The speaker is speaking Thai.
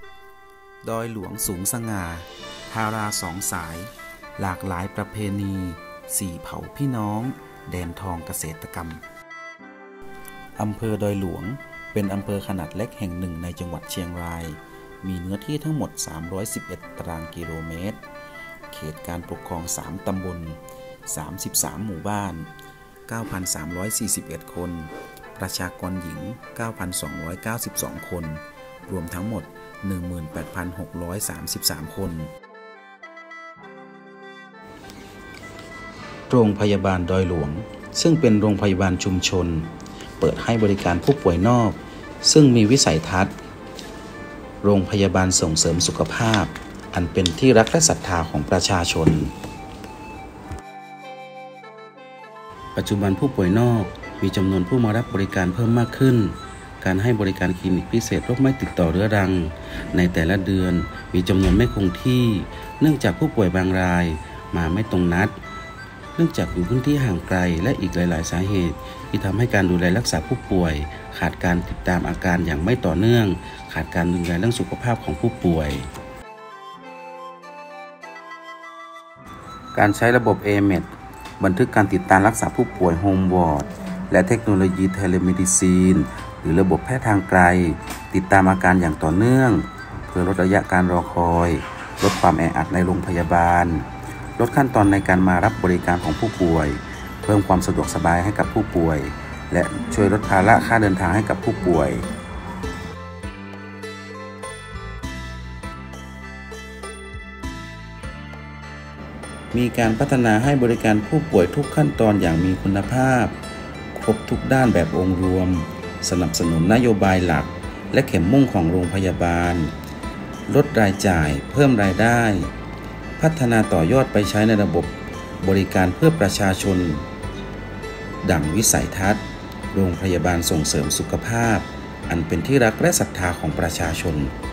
ดอยหลวงสูงสง่าทาราสองสายหลากหลายประเพณีสี่เผ่าพี่น้องแดนทองเกษตรกรรมอำเภอดอยหลวงเป็นอำเภอขนาดเล็กแห่งหนึ่งในจังหวัดเชียงรายมีเนื้อที่ทั้งหมด311ตารางกิโลเมตรเขตการปกครอง3ตำบล33หมู่บ้าน 9,341 คนประชากรหญิง 9,292 คนรวมทั้งหมด 18,633 คนโรงพยาบาลดอยหลวงซึ่งเป็นโรงพยาบาลชุมชนเปิดให้บริการผู้ป่วยนอกซึ่งมีวิสัยทัศน์โรงพยาบาลส่งเสริมสุขภาพอันเป็นที่รักและศรัทธาของประชาชนปัจจุบันผู้ป่วยนอกมีจำนวนผู้มารับบริการเพิ่มมากขึ้นการให้บริการคลินิกพิเศษโรคไม่ติดต่อเรื้อรังในแต่ละเดือนมีจำนวนไม่คงที่เนื่องจากผู้ป่วยบางรายมาไม่ตรงนัดเนื่องจากอยู่พื้นที่ห่างไกลและอีกหลายๆสาเหตุที่ทำให้การดูแลรักษาผู้ป่วยขาดการติดตามอาการอย่างไม่ต่อเนื่องขาดการดูแลเรื่องสุขภาพของผู้ป่วยการใช้ระบบ AMED บันทึกการติดตามรักษาผู้ป่วยโฮมวอร์ดและเทคโนโลยีเทเลเมดิซีนหรือระบบแพทย์ทางไกลติดตามอาการอย่างต่อเนื่องเพื่อลดระยะการรอคอยลดความแออัดในโรงพยาบาลลดขั้นตอนในการมารับบริการของผู้ป่วยเพิ่มความสะดวกสบายให้กับผู้ป่วยและช่วยลดภาระค่าเดินทางให้กับผู้ป่วยมีการพัฒนาให้บริการผู้ป่วยทุกขั้นตอนอย่างมีคุณภาพครบทุกด้านแบบองค์รวมสนับสนุนนโยบายหลักและเข็มมุ่งของโรงพยาบาลลดรายจ่ายเพิ่มรายได้พัฒนาต่อยอดไปใช้ในระบบบริการเพื่อประชาชนดั่งวิสัยทัศน์โรงพยาบาลส่งเสริมสุขภาพอันเป็นที่รักและศรัทธาของประชาชน